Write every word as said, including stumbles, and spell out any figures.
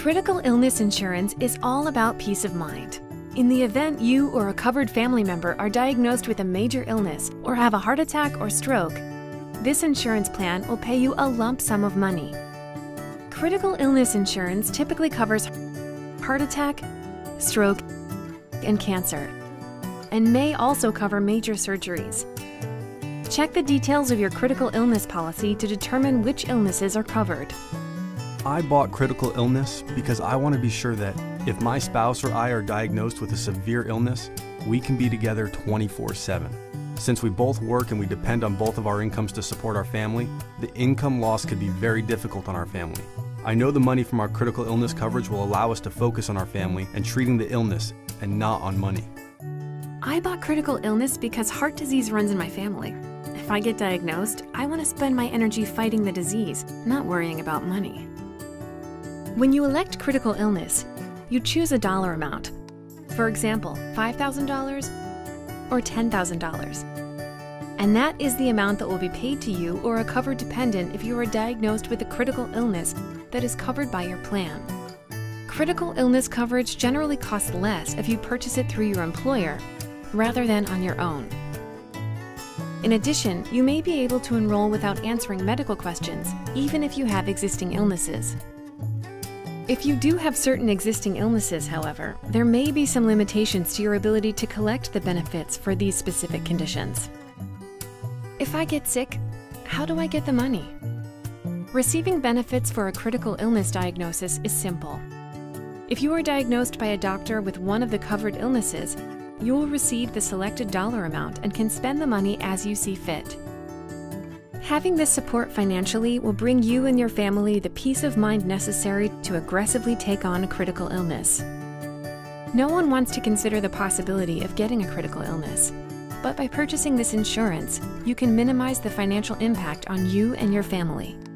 Critical illness insurance is all about peace of mind. In the event you or a covered family member are diagnosed with a major illness or have a heart attack or stroke, this insurance plan will pay you a lump sum of money. Critical illness insurance typically covers heart attack, stroke, and cancer, and may also cover major surgeries. Check the details of your critical illness policy to determine which illnesses are covered. I bought critical illness because I want to be sure that if my spouse or I are diagnosed with a severe illness, we can be together twenty-four seven. Since we both work and we depend on both of our incomes to support our family, the income loss could be very difficult on our family. I know the money from our critical illness coverage will allow us to focus on our family and treating the illness and not on money. I bought critical illness because heart disease runs in my family. If I get diagnosed, I want to spend my energy fighting the disease, not worrying about money. When you elect critical illness, you choose a dollar amount. For example, five thousand dollars or ten thousand dollars. And that is the amount that will be paid to you or a covered dependent if you are diagnosed with a critical illness that is covered by your plan. Critical illness coverage generally costs less if you purchase it through your employer rather than on your own. In addition, you may be able to enroll without answering medical questions, even if you have existing illnesses. If you do have certain existing illnesses, however, there may be some limitations to your ability to collect the benefits for these specific conditions. If I get sick, how do I get the money? Receiving benefits for a critical illness diagnosis is simple. If you are diagnosed by a doctor with one of the covered illnesses, you will receive the selected dollar amount and can spend the money as you see fit. Having this support financially will bring you and your family the peace of mind necessary to aggressively take on a critical illness. No one wants to consider the possibility of getting a critical illness, but by purchasing this insurance, you can minimize the financial impact on you and your family.